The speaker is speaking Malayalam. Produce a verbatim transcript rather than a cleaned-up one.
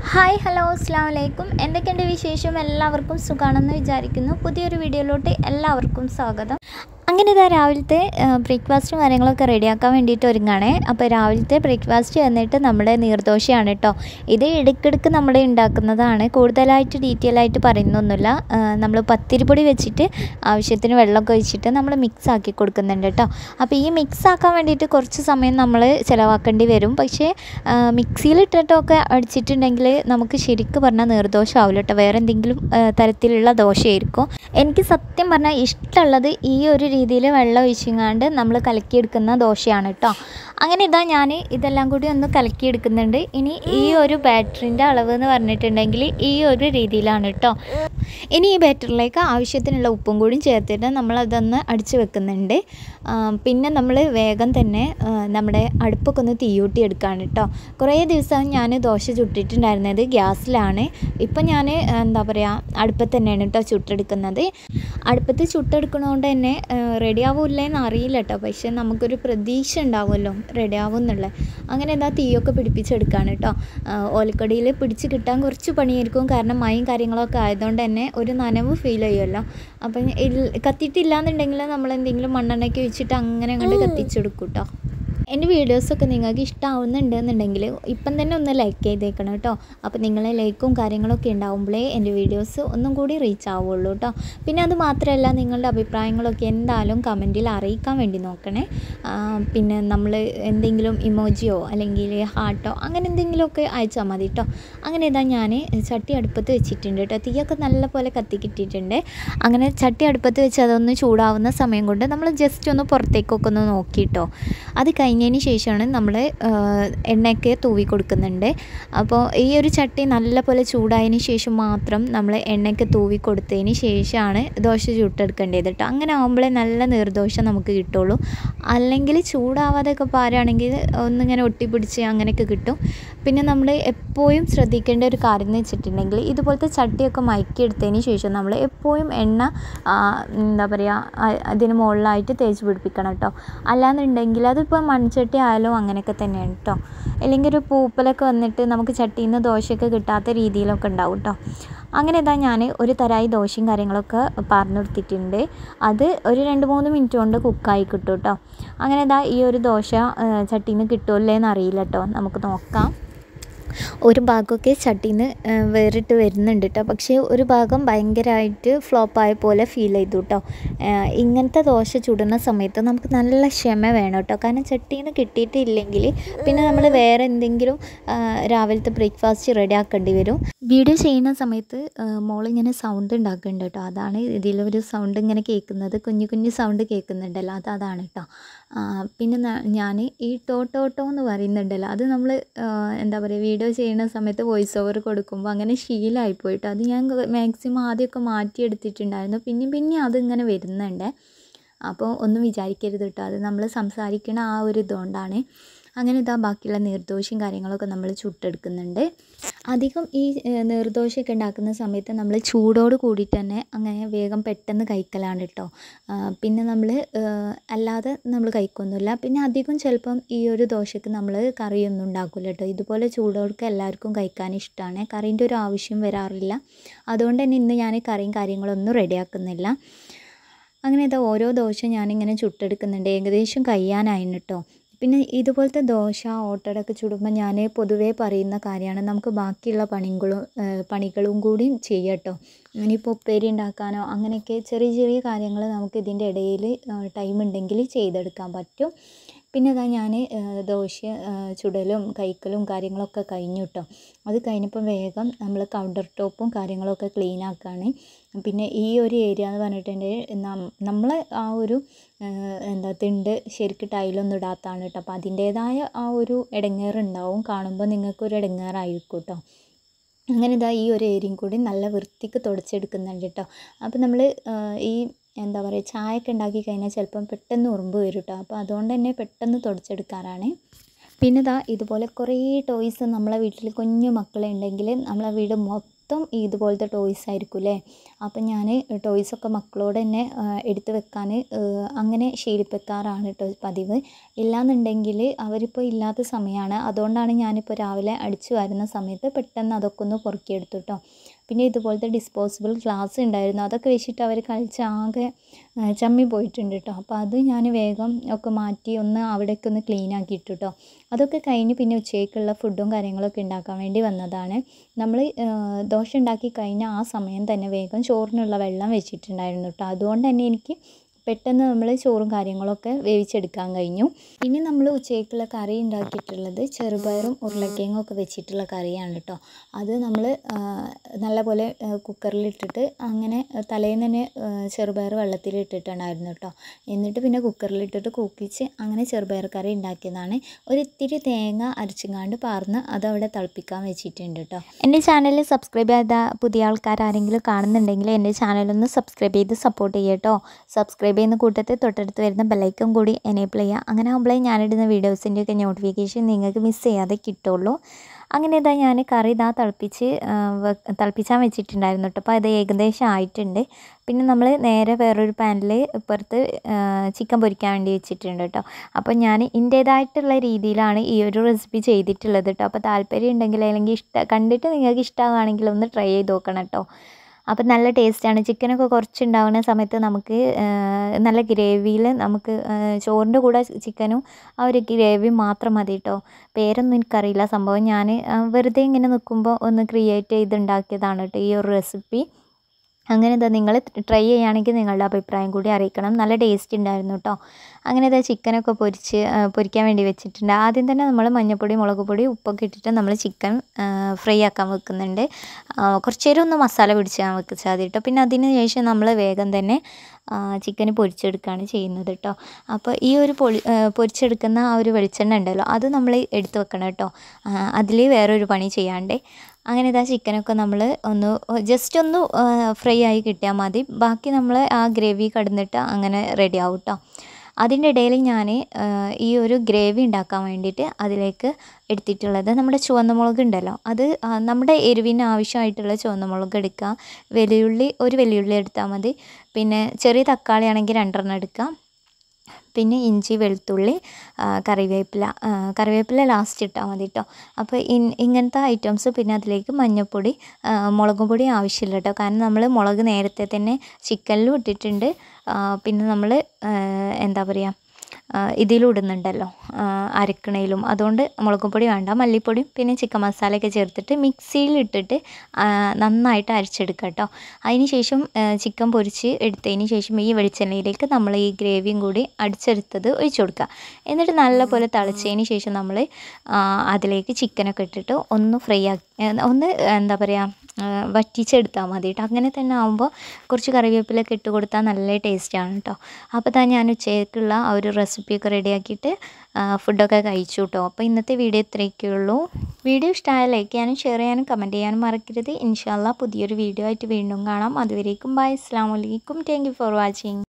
ഹായ് ഹലോ അസ്സാം വലൈക്കും. എന്തൊക്കെയുണ്ട് വിശേഷം? എല്ലാവർക്കും സുഖമാണെന്ന് വിചാരിക്കുന്നു. പുതിയൊരു വീഡിയോയിലോട്ട് എല്ലാവർക്കും സ്വാഗതം. അങ്ങനെ ഇതാ രാവിലത്തെ ബ്രേക്ക്ഫാസ്റ്റും കാര്യങ്ങളൊക്കെ റെഡിയാക്കാൻ വേണ്ടിയിട്ട് ഒരുങ്ങാണേ. അപ്പോൾ രാവിലത്തെ ബ്രേക്ക്ഫാസ്റ്റ് വന്നിട്ട് നമ്മുടെ നീർദോശയാണ് കേട്ടോ. ഇത് ഇടയ്ക്കിടയ്ക്ക് നമ്മൾ ഉണ്ടാക്കുന്നതാണ്, കൂടുതലായിട്ട് ഡീറ്റെയിൽ ആയിട്ട് പറയുന്നൊന്നുമില്ല. നമ്മൾ പത്തിരിപ്പൊടി വെച്ചിട്ട് ആവശ്യത്തിന് വെള്ളമൊക്കെ ഒഴിച്ചിട്ട് നമ്മൾ മിക്സ് ആക്കി കൊടുക്കുന്നുണ്ട് കേട്ടോ. അപ്പോൾ ഈ മിക്സ് ആക്കാൻ വേണ്ടിയിട്ട് കുറച്ച് സമയം നമ്മൾ ചിലവാക്കേണ്ടി വരും. പക്ഷേ മിക്സിയിലിട്ടിട്ടൊക്കെ അടിച്ചിട്ടുണ്ടെങ്കിൽ നമുക്ക് ശരിക്കും പറഞ്ഞാൽ നീർദോശ ആവില്ല കേട്ടോ, വേറെ എന്തെങ്കിലും തരത്തിലുള്ള ദോശയായിരിക്കും. എനിക്ക് സത്യം പറഞ്ഞാൽ ഇഷ്ടമുള്ളത് ഈ ഒരു രീതിയിൽ വെള്ളം ഒഴിച്ചിങ്ങാണ്ട് നമ്മൾ കലക്കിയെടുക്കുന്ന ദോശയാണ് കേട്ടോ. അങ്ങനെ ഇതാ ഞാൻ ഇതെല്ലാം കൂടി ഒന്ന് കലക്കിയെടുക്കുന്നുണ്ട്. ഇനി ഈ ഒരു ബാറ്ററിൻ്റെ അളവ് എന്ന് പറഞ്ഞിട്ടുണ്ടെങ്കിൽ ഈ ഒരു രീതിയിലാണ് കേട്ടോ. ഇനി ഈ ബാറ്ററിലേക്ക് ആവശ്യത്തിനുള്ള ഉപ്പും കൂടി ചേർത്തിട്ട് നമ്മളതൊന്ന് അടിച്ച് വെക്കുന്നുണ്ട്. പിന്നെ നമ്മൾ വേഗം തന്നെ നമ്മുടെ അടുപ്പൊക്കെ ഒന്ന് തീയൂട്ടി എടുക്കുകയാണ് കേട്ടോ. കുറേ ദിവസം ഞാൻ ദോശ ചുട്ടിട്ടുണ്ടായിരുന്നത് ഗ്യാസിലാണ്. ഇപ്പം ഞാൻ എന്താ പറയുക അടുപ്പത്ത് തന്നെയാണ് കേട്ടോ ചുട്ടെടുക്കുന്നത്. അടുപ്പത്ത് ചുട്ടെടുക്കണോണ്ട് തന്നെ റെഡി ആവില്ലെന്ന് അറിയില്ല കേട്ടോ, പക്ഷേ നമുക്കൊരു പ്രതീക്ഷ ഉണ്ടാവുമല്ലോ റെഡി ആവും എന്നുള്ളത്. അങ്ങനെ എന്താ തീയൊക്കെ പിടിപ്പിച്ചെടുക്കുകയാണ് കേട്ടോ. ഓലക്കടിയിൽ പിടിച്ച് കിട്ടാൻ കുറച്ച് പണിയായിരിക്കും, കാരണം മഴയും കാര്യങ്ങളൊക്കെ ആയതുകൊണ്ട് തന്നെ ഒരു നനവ് ഫീൽ ചെയ്യുമല്ലോ. അപ്പം കത്തിയിട്ടില്ല എന്നുണ്ടെങ്കിൽ നമ്മൾ എന്തെങ്കിലും മണ്ണെണ്ണയ്ക്ക് വെച്ചിട്ട് അങ്ങനെ അങ്ങോട്ട് കത്തിച്ചെടുക്കും കേട്ടോ. എൻ്റെ വീഡിയോസൊക്കെ നിങ്ങൾക്ക് ഇഷ്ടമാവുന്നുണ്ട് എന്നുണ്ടെങ്കിൽ ഇപ്പം തന്നെ ഒന്ന് ലൈക്ക് ചെയ്തേക്കണം കേട്ടോ. അപ്പോൾ നിങ്ങളെ ലൈക്കും കാര്യങ്ങളൊക്കെ ഉണ്ടാവുമ്പോഴേ എൻ്റെ വീഡിയോസ് ഒന്നും കൂടി റീച്ച് ആവുള്ളൂ കേട്ടോ. പിന്നെ അത് മാത്രമല്ല, നിങ്ങളുടെ അഭിപ്രായങ്ങളൊക്കെ എന്തായാലും കമൻറ്റിൽ അറിയിക്കാൻ വേണ്ടി നോക്കണേ. പിന്നെ നമ്മൾ എന്തെങ്കിലും ഇമോജിയോ അല്ലെങ്കിൽ ഹാർട്ടോ അങ്ങനെ എന്തെങ്കിലുമൊക്കെ അയച്ചാൽ മതി കേട്ടോ. അങ്ങനെ ഇതാ ഞാൻ ചട്ടി അടുപ്പത്ത് വെച്ചിട്ടുണ്ട് കേട്ടോ. തീയൊക്കെ നല്ലപോലെ കത്തിക്കിട്ടിട്ടുണ്ട്. അങ്ങനെ ചട്ടി അടുപ്പത്ത് വെച്ച് അതൊന്ന് ചൂടാവുന്ന സമയം കൊണ്ട് നമ്മൾ ജസ്റ്റ് ഒന്ന് പുറത്തേക്കൊക്കെ ഒന്ന് നോക്കിയിട്ടോ. അത് കഴിഞ്ഞതിന് ശേഷമാണ് നമ്മൾ എണ്ണയൊക്കെ തൂവി കൊടുക്കുന്നുണ്ട്. അപ്പോൾ ഈ ഒരു ചട്ടി നല്ലപോലെ ചൂടായതിന് ശേഷം മാത്രം നമ്മൾ എണ്ണയൊക്കെ തൂവി കൊടുത്തതിന് ശേഷമാണ് ദോശ ചുട്ടെടുക്കേണ്ടത് കേട്ടോ. അങ്ങനെ ആകുമ്പോഴേ നല്ല നീർദോശ നമുക്ക് കിട്ടുള്ളൂ. അല്ലെങ്കിൽ ചൂടാവാതെയൊക്കെ പാരുകയാണെങ്കിൽ ഒന്നിങ്ങനെ ഒട്ടിപ്പിടിച്ച് അങ്ങനെയൊക്കെ കിട്ടും. പിന്നെ നമ്മൾ എപ്പോഴും ശ്രദ്ധിക്കേണ്ട ഒരു കാര്യം എന്ന് വെച്ചിട്ടുണ്ടെങ്കിൽ ഇതുപോലത്തെ ചട്ടിയൊക്കെ മയക്കിയെടുത്തതിന് ശേഷം നമ്മൾ എപ്പോഴും എണ്ണ എന്താ പറയുക അതിന് മുകളിലായിട്ട് തേച്ച് പിടിപ്പിക്കണം കേട്ടോ. അല്ലാന്നുണ്ടെങ്കിൽ അതിപ്പോൾ മൺചട്ടി ആയാലും അങ്ങനെയൊക്കെ തന്നെയാണ് കേട്ടോ. അല്ലെങ്കിൽ ഒരു പൂപ്പലൊക്കെ വന്നിട്ട് നമുക്ക് ചട്ടിയിൽ നിന്ന് ദോശയൊക്കെ കിട്ടാത്ത രീതിയിലൊക്കെ ഉണ്ടാവും കേട്ടോ. അങ്ങനെ ഇതാ ഞാൻ ഒരു തരായി ദോശയും കാര്യങ്ങളൊക്കെ പറഞ്ഞെടുത്തിട്ടുണ്ട്. അത് ഒരു രണ്ട് മൂന്ന് മിനിറ്റ് കൊണ്ട് കുക്കായി കിട്ടും കേട്ടോ. അങ്ങനെ ഇതാ ഈ ഒരു ദോശ ചട്ടിയിൽ നിന്ന് കിട്ടുമല്ലേ എന്നറിയില്ല കേട്ടോ, നമുക്ക് നോക്കാം. ഒരു ഭാഗമൊക്കെ ചട്ടിയിൽ നിന്ന് വേറിട്ട് വരുന്നുണ്ട് കേട്ടോ, പക്ഷേ ഒരു ഭാഗം ഭയങ്കരമായിട്ട് ഫ്ലോപ്പായ പോലെ ഫീൽ ചെയ്തു കേട്ടോ. ഇങ്ങനത്തെ ദോശ ചുടുന്ന സമയത്ത് നമുക്ക് നല്ല ക്ഷമ വേണം കേട്ടോ, കാരണം ചട്ടിയിൽ നിന്ന് കിട്ടിയിട്ടില്ലെങ്കിൽ പിന്നെ നമ്മൾ വേറെ എന്തെങ്കിലും രാവിലത്തെ ബ്രേക്ക്ഫാസ്റ്റ് റെഡി ആക്കേണ്ടി വരും. വീഡിയോ ചെയ്യുന്ന സമയത്ത് മോളിങ്ങനെ സൗണ്ട് ഉണ്ടാക്കുന്നുണ്ട് കേട്ടോ, അതാണ് ഇതിലൊരു സൗണ്ട് ഇങ്ങനെ കേൾക്കുന്നത്, കുഞ്ഞു കുഞ്ഞു സൗണ്ട് കേൾക്കുന്നുണ്ടല്ലോ, അത് അതാണ് കേട്ടോ. പിന്നെ ഞാൻ ഈ ടോട്ടോട്ടോ എന്ന് പറയുന്നുണ്ടല്ലോ, അത് നമ്മൾ എന്താ പറയുക വീഡിയോ ചെയ്യുന്ന സമയത്ത് വോയിസ് ഓവർ കൊടുക്കുമ്പോൾ അങ്ങനെ ശീലമായിപ്പോയിട്ട് അത് ഞാൻ മാക്സിമം ആദ്യമൊക്കെ മാറ്റിയെടുത്തിട്ടുണ്ടായിരുന്നു. പിന്നെയും പിന്നെ അതിങ്ങനെ വരുന്നുണ്ട്. അപ്പോൾ ഒന്നും വിചാരിക്കരുത് കേട്ടോ, അത് നമ്മൾ സംസാരിക്കണ ആ ഒരു ഇതുകൊണ്ടാണ്. അങ്ങനെ ഇതാ ബാക്കിയുള്ള നീർദോശയും കാര്യങ്ങളൊക്കെ നമ്മൾ ചുട്ടെടുക്കുന്നുണ്ട്. അധികം ഈ നീർദോശയൊക്കെ ഉണ്ടാക്കുന്ന സമയത്ത് നമ്മൾ ചൂടോട് കൂടിയിട്ട് തന്നെ അങ്ങനെ വേഗം പെട്ടെന്ന് കഴിക്കലാണ് കേട്ടോ. പിന്നെ നമ്മൾ അല്ലാതെ നമ്മൾ കഴിക്കൊന്നുമില്ല. പിന്നെ അധികം ചിലപ്പം ഈ ഒരു ദോശയ്ക്ക് നമ്മൾ കറിയൊന്നും ഉണ്ടാക്കില്ല കേട്ടോ. ഇതുപോലെ ചൂടോടൊക്കെ എല്ലാവർക്കും കഴിക്കാൻ ഇഷ്ടമാണ്, കറീൻ്റെ ഒരു ആവശ്യം വരാറില്ല. അതുകൊണ്ട് തന്നെ ഇന്ന് ഞാൻ കറിയും കാര്യങ്ങളൊന്നും റെഡിയാക്കുന്നില്ല. അങ്ങനെ ഇതാ ഓരോ ദോശ ഞാനിങ്ങനെ ചുട്ടെടുക്കുന്നുണ്ട്. ഏകദേശം കഴിയാനായിരുന്നു കേട്ടോ. പിന്നെ ഇതുപോലത്തെ ദോശ ഓട്ടടയൊക്കെ ചുടുമ്പോൾ ഞാൻ പൊതുവേ പറയുന്ന കാര്യമാണ്, നമുക്ക് ബാക്കിയുള്ള പണികളും പണികളും കൂടി ചെയ്യാം കേട്ടോ. ഇനിയിപ്പോൾ ഉപ്പേരി ഉണ്ടാക്കാനോ അങ്ങനെയൊക്കെ ചെറിയ ചെറിയ കാര്യങ്ങൾ നമുക്ക് ഇതിൻ്റെ ഇടയിൽ ടൈം ഉണ്ടെങ്കിൽ ചെയ്തെടുക്കാൻ പറ്റും. പിന്നെ അതാ ഞാൻ ദോശ ചുടലും കഴിക്കലും കാര്യങ്ങളൊക്കെ കഴിഞ്ഞു കേട്ടോ. അത് കഴിഞ്ഞപ്പോൾ വേഗം നമ്മൾ കൗണ്ടർ ടോപ്പും കാര്യങ്ങളൊക്കെ ക്ലീൻ ആക്കുകയാണ്. പിന്നെ ഈ ഒരു ഏരിയ എന്ന് പറഞ്ഞിട്ടുണ്ടെങ്കിൽ നമ്മൾ ആ ഒരു എന്താ തിണ്ട് ശരിക്കും ടൈലൊന്നും ഇടാത്തതാണ് കേട്ടോ. അപ്പോൾ അതിൻ്റേതായ ആ ഒരു ഇടങ്ങേറുണ്ടാവും, കാണുമ്പോൾ നിങ്ങൾക്കൊരു ഇടങ്ങേറായിരിക്കും കേട്ടോ. അങ്ങനെ ഇതാ ഈ ഒരു ഏരിയയും കൂടി നല്ല വൃത്തിക്ക് തുടച്ചെടുക്കുന്നുണ്ട് കേട്ടോ. അപ്പോൾ നമ്മൾ ഈ എന്താ പറയുക ചായയൊക്കെ ഉണ്ടാക്കി കഴിഞ്ഞാൽ ചിലപ്പം പെട്ടെന്ന് ഉറുമ്പ് വരും കേട്ടോ. അപ്പോൾ അതുകൊണ്ട് തന്നെ പെട്ടെന്ന് തുടച്ചെടുക്കാറാണ്. പിന്നെ ഇതാ ഇതുപോലെ കുറേ ടോയ്സ് നമ്മളെ വീട്ടിൽ കുഞ്ഞു മക്കളുണ്ടെങ്കിൽ നമ്മളെ വീട് മൊത്തം ഇതുപോലത്തെ ടോയ്സ് ആയിരിക്കും അല്ലേ. അപ്പം ഞാൻ ടോയ്സൊക്കെ മക്കളോട് തന്നെ എടുത്ത് വെക്കാൻ അങ്ങനെ ശീലിപ്പിക്കാറാണ് കേട്ടോ പതിവ്. ഇല്ലാന്നുണ്ടെങ്കിൽ അവരിപ്പോൾ ഇല്ലാത്ത സമയമാണ്, അതുകൊണ്ടാണ് ഞാനിപ്പോൾ രാവിലെ അടിച്ചു വരുന്ന സമയത്ത് പെട്ടെന്ന് അതൊക്കെ ഒന്ന് പൊറുക്കിയെടുത്തു കേട്ടോ. പിന്നെ ഇതുപോലത്തെ ഡിസ്പോസിബിൾ ഗ്ലാസ് ഉണ്ടായിരുന്നു, അതൊക്കെ വെച്ചിട്ട് അവർ കളിച്ച് ആകെ ചമ്മി പോയിട്ടുണ്ട് കേട്ടോ. അപ്പോൾ അത് ഞാൻ വേഗം ഒക്കെ മാറ്റി ഒന്ന് അവിടേക്ക് ഒന്ന് ക്ലീൻ ആക്കിയിട്ടു കേട്ടോ. അതൊക്കെ കഴിഞ്ഞ് പിന്നെ ഉച്ചയ്ക്കുള്ള ഫുഡും കാര്യങ്ങളൊക്കെ ഉണ്ടാക്കാൻ വേണ്ടി വന്നതാണ്. നമ്മൾ ദോശ ഉണ്ടാക്കി കഴിഞ്ഞ ആ സമയം തന്നെ വേഗം ചോറിനുള്ള വെള്ളം വെച്ചിട്ടുണ്ടായിരുന്നു കേട്ടോ. അതുകൊണ്ട് തന്നെ എനിക്ക് പെട്ടെന്ന് നമ്മൾ ചോറും കാര്യങ്ങളൊക്കെ വേവിച്ചെടുക്കാൻ കഴിഞ്ഞു. ഇനി നമ്മൾ ഉച്ചയ്ക്കുള്ള കറി ഉണ്ടാക്കിയിട്ടുള്ളത് ചെറുപയറും ഉരുളക്കിഴങ്ങും ഒക്കെ വെച്ചിട്ടുള്ള കറിയാണ് കേട്ടോ. അത് നമ്മൾ നല്ലപോലെ കുക്കറിലിട്ടിട്ട് അങ്ങനെ തലേന്ന് തന്നെ ചെറുപയർ വെള്ളത്തിലിട്ടിട്ടുണ്ടായിരുന്നു കേട്ടോ. എന്നിട്ട് പിന്നെ കുക്കറിലിട്ടിട്ട് കൂക്കിച്ച് അങ്ങനെ ചെറുപയർ കറി ഉണ്ടാക്കിയതാണ്. ഒരിത്തിരി തേങ്ങ അരച്ചുങ്ങാണ്ട് പാർന്ന് അതവിടെ തിളപ്പിക്കാൻ വെച്ചിട്ടുണ്ട് കേട്ടോ. എൻ്റെ ചാനൽ സബ്സ്ക്രൈബ് ചെയ്ത പുതിയ ആൾക്കാർ ആരെങ്കിലും കാണുന്നുണ്ടെങ്കിൽ എൻ്റെ ചാനലൊന്ന് സബ്സ്ക്രൈബ് ചെയ്ത് സപ്പോർട്ട് ചെയ്യുക കേട്ടോ. സബ്സ്ക്രൈബ് ചെയ്യുന്ന കൂട്ടത്തിൽ തൊട്ടടുത്ത് വരുന്ന ബെല്ലൈക്കൺ കൂടി എനേബിൾ ചെയ്യുക. അങ്ങനെ ആകുമ്പോഴേ ഞാനിടുന്ന വീഡിയോസിൻ്റെയൊക്കെ നോട്ടിഫിക്കേഷൻ നിങ്ങൾക്ക് മിസ് ചെയ്യാതെ കിട്ടുള്ളൂ. അങ്ങനെ ഇതാ ഞാൻ കറി ഇതാ തിളപ്പിച്ച് തിളപ്പിച്ചാൻ വെച്ചിട്ടുണ്ടായിരുന്നു കേട്ടോ. അപ്പോൾ അത് ഏകദേശം ആയിട്ടുണ്ട്. പിന്നെ നമ്മൾ നേരെ വേറൊരു പാനിൽ ഇപ്പുറത്ത് ചിക്കൻ പൊരിക്കാൻ വേണ്ടി വെച്ചിട്ടുണ്ട് കേട്ടോ. അപ്പോൾ ഞാൻ എൻ്റേതായിട്ടുള്ള രീതിയിലാണ് ഈ ഒരു റെസിപ്പി ചെയ്തിട്ടുള്ളത് കേട്ടോ. അപ്പോൾ താല്പര്യം ഉണ്ടെങ്കിൽ അല്ലെങ്കിൽ ഇഷ്ടം കണ്ടിട്ട് നിങ്ങൾക്ക് ഇഷ്ടമാണെങ്കിൽ ഒന്ന് ട്രൈ ചെയ്ത് നോക്കണം കേട്ടോ. അപ്പം നല്ല ടേസ്റ്റാണ്. ചിക്കനൊക്കെ കുറച്ചുണ്ടാകുന്ന സമയത്ത് നമുക്ക് നല്ല ഗ്രേവിയിൽ നമുക്ക് ചോറിൻ്റെ കൂടെ ചിക്കനും ആ ഒരു ഗ്രേവി മാത്രം മതി കേട്ടോ. പേരൊന്നും എനിക്കറിയില്ല സംഭവം. ഞാൻ വെറുതെ ഇങ്ങനെ നിൽക്കുമ്പോൾ ഒന്ന് ക്രിയേറ്റ് ചെയ്തുണ്ടാക്കിയതാണ് കേട്ടോ ഈ ഒരു റെസിപ്പി. അങ്ങനെ ഇതാ നിങ്ങൾ ട്രൈ ചെയ്യുകയാണെങ്കിൽ നിങ്ങളുടെ അഭിപ്രായം കൂടി അറിയിക്കണം. നല്ല ടേസ്റ്റ് ഉണ്ടായിരുന്നു കേട്ടോ. അങ്ങനെ ഇതാ ചിക്കനൊക്കെ പൊരിച്ച് പൊരിക്കാൻ വേണ്ടി വെച്ചിട്ടുണ്ട്. ആദ്യം തന്നെ നമ്മൾ മഞ്ഞൾപ്പൊടി മുളക് പൊടി ഉപ്പൊക്കെ ഇട്ടിട്ട് നമ്മൾ ചിക്കൻ ഫ്രൈ ആക്കാൻ വെക്കുന്നുണ്ട്. കുറച്ച് നേരം ഒന്ന് മസാല പിടിച്ചാൽ വെച്ചാൽ മതി കേട്ടോ. പിന്നെ അതിന് ശേഷം നമ്മൾ വേഗം തന്നെ ചിക്കന് പൊരിച്ചെടുക്കുകയാണ് ചെയ്യുന്നത് കേട്ടോ. അപ്പോൾ ഈ ഒരു പൊളി പൊരിച്ചെടുക്കുന്ന ആ ഒരു വെളിച്ചെണ്ണ ഉണ്ടല്ലോ അത് നമ്മൾ എടുത്ത് വെക്കണം കേട്ടോ. അതിൽ വേറൊരു പണി ചെയ്യാണ്ട്. അങ്ങനെ ഇതാ ചിക്കനൊക്കെ നമ്മൾ ഒന്ന് ജസ്റ്റ് ഒന്ന് ഫ്രൈ ആയി കിട്ടിയാൽ മതി. ബാക്കി നമ്മൾ ആ ഗ്രേവി കടന്നിട്ട് അങ്ങനെ റെഡി ആവും കേട്ടോ. അതിൻ്റെ ഇടയിൽ ഞാൻ ഈ ഒരു ഗ്രേവി ഉണ്ടാക്കാൻ വേണ്ടിയിട്ട് അതിലേക്ക് എടുത്തിട്ടുള്ളത് നമ്മുടെ ചുവന്ന മുളക് ഉണ്ടല്ലോ, അത് നമ്മുടെ എരിവിന് ആവശ്യമായിട്ടുള്ള ചുവന്ന മുളക് എടുക്കുക. വെള്ളുള്ളി ഒരു വെള്ളുള്ളി എടുത്താൽ മതി. പിന്നെ ചെറിയ തക്കാളി ആണെങ്കിൽ രണ്ടെണ്ണം എടുക്കാം. പിന്നെ ഇഞ്ചി വെളുത്തുള്ളി കറിവേപ്പില കറിവേപ്പില ലാസ്റ്റ് ഇട്ടാൽ മതി കേട്ടോ. അപ്പോൾ ഇങ്ങനത്തെ ഐറ്റംസ്. പിന്നെ അതിലേക്ക് മഞ്ഞൾപ്പൊടി മുളക് പൊടി ആവശ്യമില്ല കേട്ടോ. കാരണം നമ്മൾ മുളക് നേരത്തെ തന്നെ ചിക്കനിലും ഇട്ടിട്ടുണ്ട്. പിന്നെ നമ്മൾ എന്താ പറയുക ഇതിലും ഇടുന്നുണ്ടല്ലോ അരക്കണയിലും, അതുകൊണ്ട് മുളക് പൊടി വേണ്ട. മല്ലിപ്പൊടിയും പിന്നെ ചിക്കൻ മസാലയൊക്കെ ചേർത്തിട്ട് മിക്സിയിലിട്ടിട്ട് നന്നായിട്ട് അരച്ചെടുക്കുക കേട്ടോ. അതിന് ശേഷം ചിക്കൻ പൊരിച്ച് എടുത്തതിന് ശേഷം ഈ വെളിച്ചെണ്ണയിലേക്ക് നമ്മൾ ഈ ഗ്രേവിയും കൂടി അടിച്ചെടുത്തത് ഒഴിച്ചു കൊടുക്കുക. എന്നിട്ട് നല്ലപോലെ തിളച്ചതിന് ശേഷം നമ്മൾ അതിലേക്ക് ചിക്കനൊക്കെ ഇട്ടിട്ട് ഒന്ന് ഫ്രൈ ആക്കി ഒന്ന് എന്താ പറയുക വറ്റിച്ചെടുത്താൽ മതി കേട്ടോ. അങ്ങനെ തന്നെ ആകുമ്പോൾ കുറച്ച് കറിവേപ്പിലൊക്കെ ഇട്ട് കൊടുത്താൽ നല്ല ടേസ്റ്റാണ് കേട്ടോ. അപ്പോൾ തന്നെ ഞാൻ ഉച്ചയ്ക്കുള്ള ആ ഒരു റെസിപ്പിയൊക്കെ റെഡിയാക്കിയിട്ട് ഫുഡൊക്കെ കഴിച്ചു കേട്ടോ. അപ്പോൾ ഇന്നത്തെ വീഡിയോ ഇത്രയൊക്കെ ഉള്ളൂ. വീഡിയോ ഇഷ്ടമായ ലൈക്ക് ചെയ്യാനും ഷെയർ ചെയ്യാനും കമൻറ്റ് ചെയ്യാനും മറക്കരുത്. ഇൻഷാ അല്ലാഹ് പുതിയൊരു വീഡിയോ ആയിട്ട് വീണ്ടും കാണാം. അതുവരേക്കും ബൈ. അസ്സലാമു അലൈക്കും. Thank you for watching.